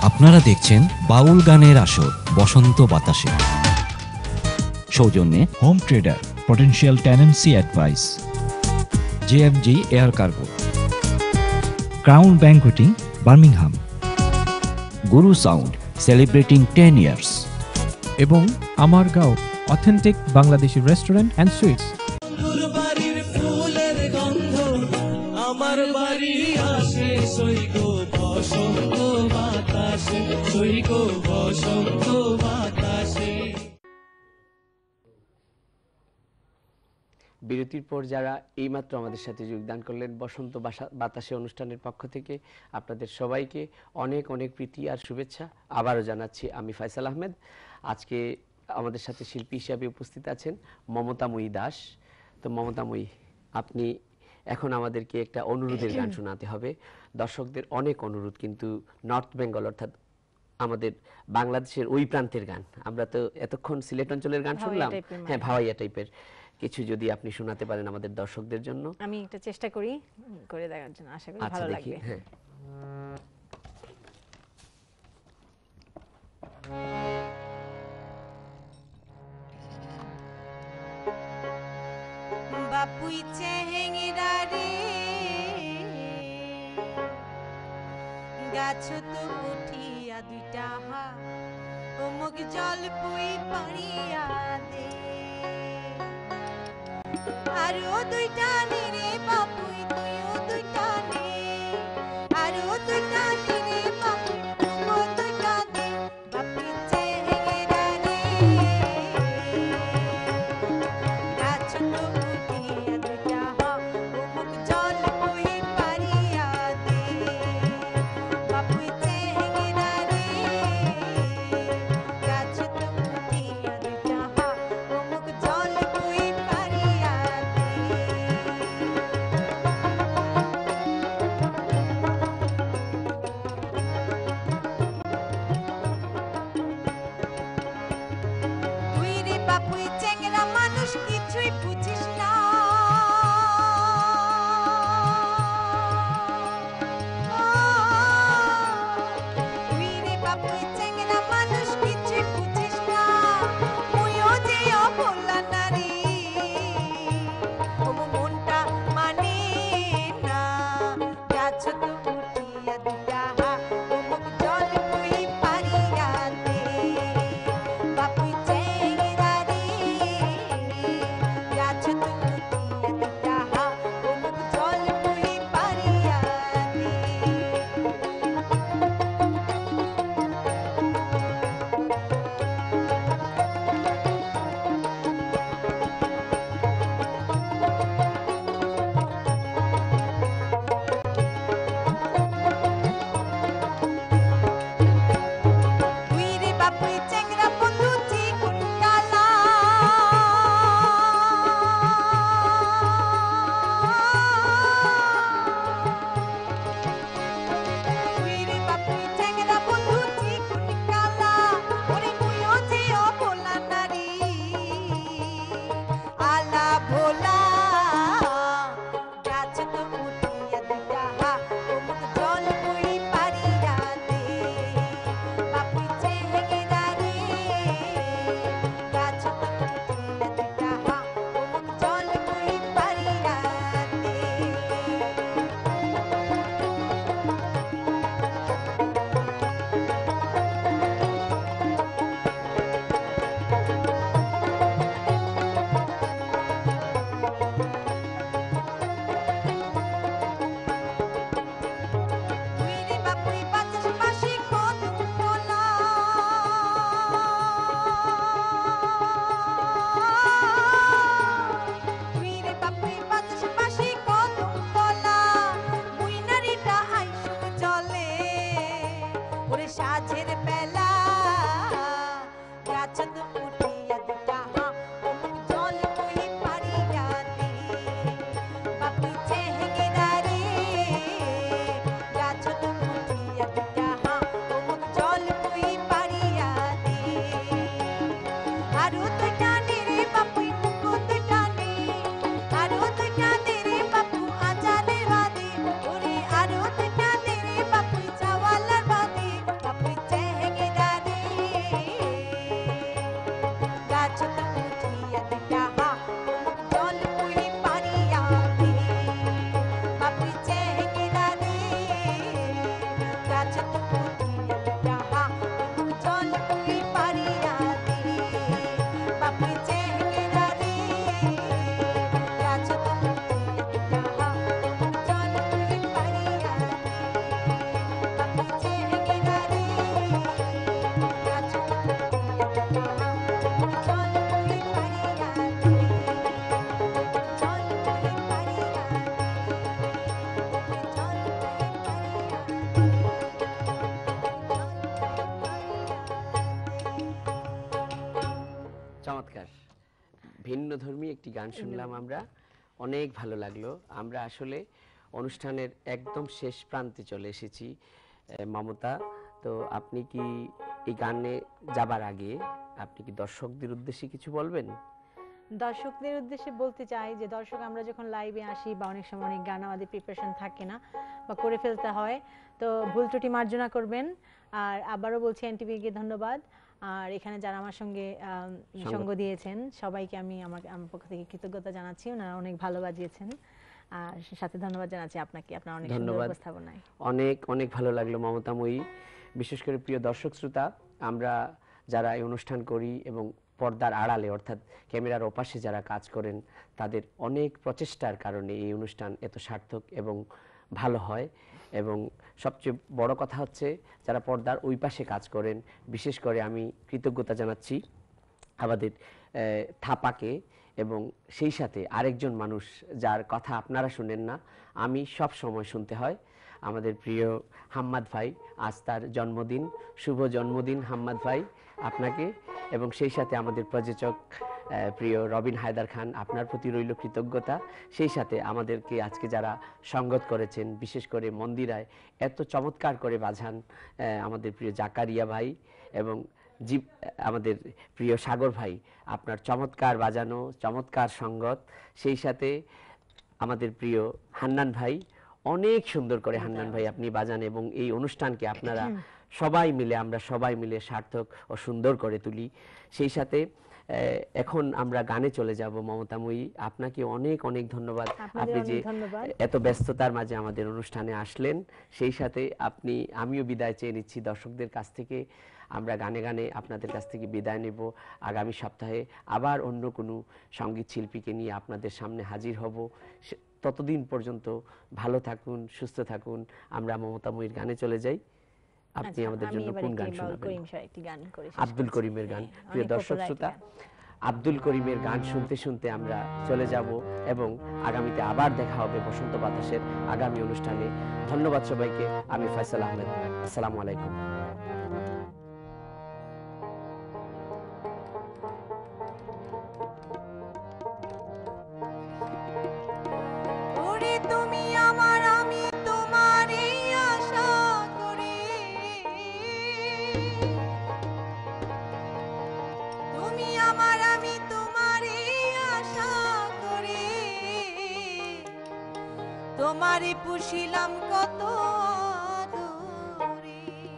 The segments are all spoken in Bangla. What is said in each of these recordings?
আপনারা দেখছেন বাউল গানের আসর বসন্ত বাতাসে। সৌজন্যে home trader potential tenancy advice, JFG air cargo, crown banqueting Birmingham, Guru sound celebrating 10 years এবং Amar Gaon authentic Bangladeshi restaurant and sweets. আমার বাড়ি আসে সইগো বসন্ত বাতাসে, সইগো বসন্ত বাতাসে। বিরতির পর যারা এইমাত্র আমাদের সাথে যোগদান করলেন বসন্ত বাতাসে অনুষ্ঠানের পক্ষ থেকে আপনাদের সবাইকে অনেক অনেক প্রীতি আর শুভেচ্ছা আবারও জানাচ্ছি। আমি ফয়সাল আহমেদ। আজকে আমাদের সাথে শিল্পী হিসাবে উপস্থিত আছেন মমতাময়ী দাস। তো মমতাময়ী, আপনি এখন আমাদেরকে একটা অনুরোধের গান শোনাতে হবে। দর্শকদের অনেক অনুরোধ, কিন্তু নর্থ বেঙ্গল অর্থাৎ আমাদের বাংলাদেশের ওই প্রান্তের গান। আমরা তো এতক্ষণ সিলেট অঞ্চলের গান শুনলাম, হ্যাঁ ভাওয়াইয়া টাইপের কিছু যদি আপনি শোনাতে পারেন আমাদের দর্শকদের জন্য। আমি একটা চেষ্টা করি করে দেখার জন্য, আশা করি ভালো লাগবে। হ্যাঁ, বাপুই চেহেঙ্গিরা রে গাছ তো উঠিয়া দুইটা হা ও মুখ জল পুই পানিয়া দে আরো দুইটা রে বাপুই তুইও দুইটা নে আরো দুইটা রে বাপুই তুইও দুইটা দে বাপুই চেহেঙ্গিরা রে গাছ তো চমৎকার ভিন্নধর্মী একটি গান শুনলাম আমরা, অনেক ভালো লাগলো। আমরা আসলে অনুষ্ঠানের একদম শেষ প্রান্তে চলে এসেছি। মমতা, তো আপনি কি এই গানে যাবার আগে আপনি কি দর্শকদের উদ্দেশ্যে কিছু বলবেন? দর্শকদের উদ্দেশ্যে বলতে চাই যে দর্শক আমরা যখন লাইভে আসি বা অনেক সময় অনেক গান আমাদের প্রিপারেশন থাকে না বা করে ফেলতে হয়, তো ভুল ত্রুটি মার্জনা করবেন। আর আবারও বলছি এনটিভিকে ধন্যবাদ। আর এখানে যারা আমার সঙ্গে সঙ্গ দিয়েছেন সবাইকে আমি আমার পক্ষ থেকে কৃতজ্ঞতা জানাচ্ছি, ওনারা অনেক ভালো বাজিয়েছেন। আর সাথে ধন্যবাদ জানাচ্ছি আপনাকে, আপনার অনেক সুন্দর উপস্থাপনায়। অনেক অনেক ভালো লাগলো মমতাময়ী। বিশেষ করে প্রিয় দর্শক শ্রোতা, আমরা যারা এই অনুষ্ঠান করি এবং পর্দার আড়ালে অর্থাৎ ক্যামেরার ওপাশে যারা কাজ করেন, তাদের অনেক প্রচেষ্টার কারণে এই অনুষ্ঠান এত সার্থক এবং ভালো হয়। এবং সবচেয়ে বড় কথা হচ্ছে যারা পর্দার ওই পাশে কাজ করেন, বিশেষ করে আমি কৃতজ্ঞতা জানাচ্ছি আমাদের থাপাকে, এবং সেই সাথে আরেকজন মানুষ যার কথা আপনারা শুনেন না, আমি সব সময় শুনতে হয়, আমাদের প্রিয় হাম্মাদ ভাই। আজ তার জন্মদিন, শুভ জন্মদিন হাম্মাদ ভাই আপনাকে। এবং সেই সাথে আমাদের প্রযোজক প্রিয় রবিন হায়দার খান, আপনার প্রতি রইল কৃতজ্ঞতা। সেই সাথে আমাদেরকে আজকে যারা সঙ্গত করেছেন, বিশেষ করে মন্দিরায় এত চমৎকার করে বাজান আমাদের প্রিয় জাকারিয়া ভাই, এবং আমাদের প্রিয় সাগর ভাই, আপনার চমৎকার বাজানো, চমৎকার সঙ্গত। সেই সাথে আমাদের প্রিয় হান্নান ভাই, অনেক সুন্দর করে হান্নান ভাই আপনি বাজান, এবং এই অনুষ্ঠানকে আপনারা সবাই মিলে, আমরা সবাই মিলে সার্থক ও সুন্দর করে তুলি। সেই সাথে এখন আমরা গানে চলে যাব। মমতাময়ী, আপনাকে অনেক অনেক ধন্যবাদ, আপনি যে এত ব্যস্ততার মাঝে আমাদের অনুষ্ঠানে আসলেন। সেই সাথে আমিও বিদায় চেয়ে নিচ্ছি দর্শকদের কাছ থেকে। আমরা গানে গানে আপনাদের কাছ থেকে বিদায় নেব। আগামী সপ্তাহে আবার অন্য কোনো সঙ্গীত শিল্পীকে নিয়ে আপনাদের সামনে হাজির হব। ততদিন পর্যন্ত ভালো থাকুন, সুস্থ থাকুন। আমরা মমতাময়ীর গানে চলে যাই। আপনি আমাদের জন্য কোন গান শোনাবেন? আব্দুল করিমের গান। প্রিয় দর্শক শ্রোতা, আব্দুল করিমের গান শুনতে শুনতে আমরা চলে যাব, এবং আগামীতে আবার দেখা হবে বসন্ত বাতাসের আগামী অনুষ্ঠানে। ধন্যবাদ সবাইকে। আমি ফয়সাল আহমেদ। আসসালামু আলাইকুম। তোমারে পুষিলাম কত আদরে,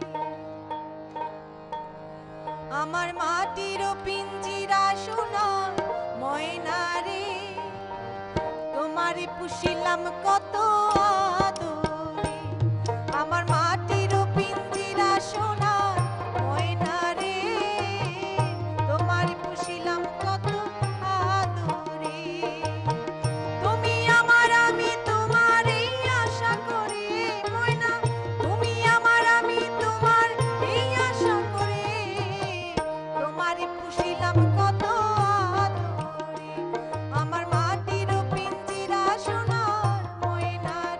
আমার মাটির পিঞ্জিরা সোনা ময়না রে, তোমারে পুষিলাম কত আদরে, আমার মাটির পিঞ্জিরা সোনা ময়না রে, তোমারে পুষিলাম কত আদরে। তুমি আমার আমি তোমার এই আশা করে, ময়না তুমি আমার আমি তোমার এই আশা করে, তোমারে পুষিলাম কত আদরে, আমার মাটির পিঞ্জিরা সোনার ময়না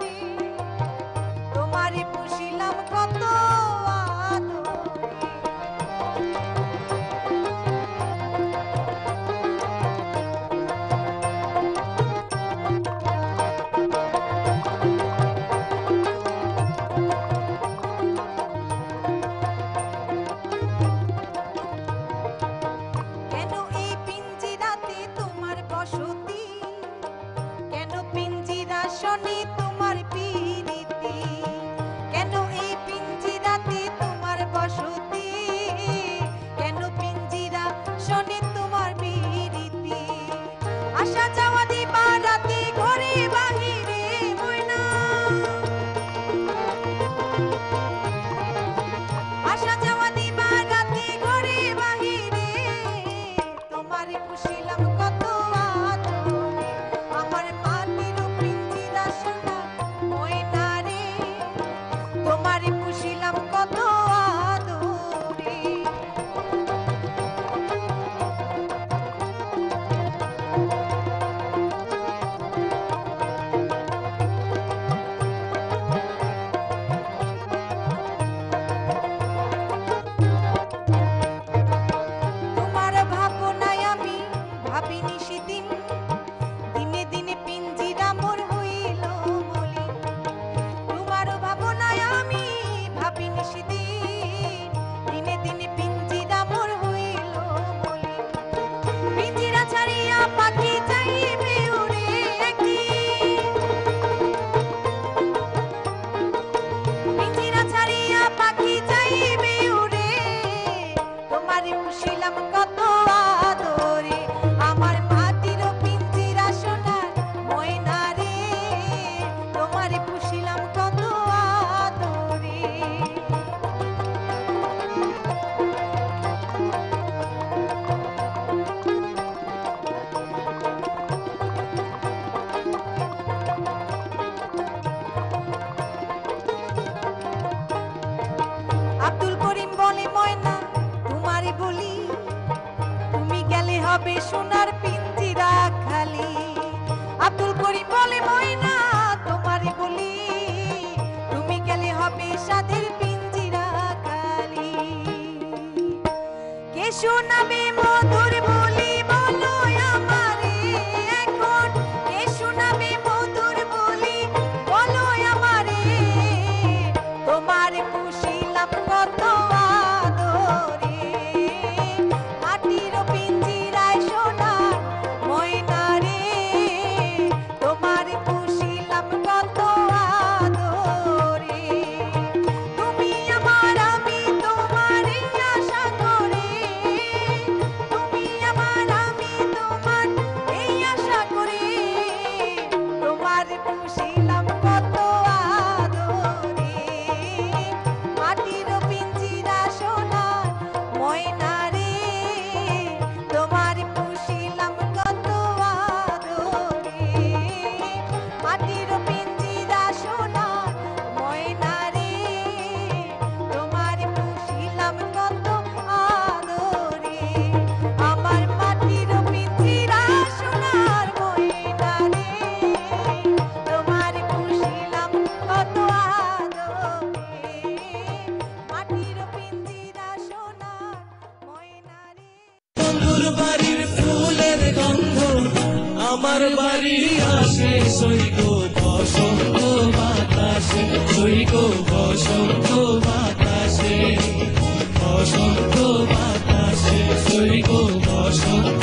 দিন দিনে দিনে পিঞ্জিরা মোর হইল মলিন পিঞ্জিরা ছাড়িয়া পাখি যাইবে উড়ে একদিন পিঞ্জিরা ছাড়িয়া পাখি যাইবে উড়ে তোমারে পুষিলাম কত আদরে আমার মাটির পিঞ্জিরা সোনার ময়না রে তোমারে পুষিলাম কত আদরে আব্দুল করিম বলে ময়না তোমারে বলি তুমি গেলে হবে সোনার পিঞ্জিরা খালি আব্দুল করিম বলে ময়না তোমারে বলি তুমি গেলে হবে সাদের পিঞ্জিরা খালি কে শোনাবে মধুর বলি বলো আমারে এখন কে শোনাবে মধুর বলি বলো আমারে তোমারে পুষিলাম কত আদরে মাটির পিঞ্জিরায় সোনার ময়না রে তোমারে পুষিলাম কত আদরে তুমি আমার আমি তোমার আশা করে তুমি আমার আমি তোমার এই আশা করে তোমারে পুষিলাম কত আদরে মাটির পিঞ্জিরা সোনার ময়না রে তোমারে পুষিলাম কত আদরে মাটির পিঞ্জিরা সোনার ময়না রে তোমারে পুষিলাম কত আদরে আমার মাটির পিঞ্জিরা সোনার ময়না রে তোমারে পুষিলাম কত আদরে মাটির পিঞ্জিরা সোনার ময়না রে বন্ধুর বাড়ির ফুলের গন্ধ আমার বাড়ি আসে সৈগ বসন্ত বাতাসে সৈগ বসন্ত বাতাসে বসন্ত বাতাসে সৈগ বসন্ত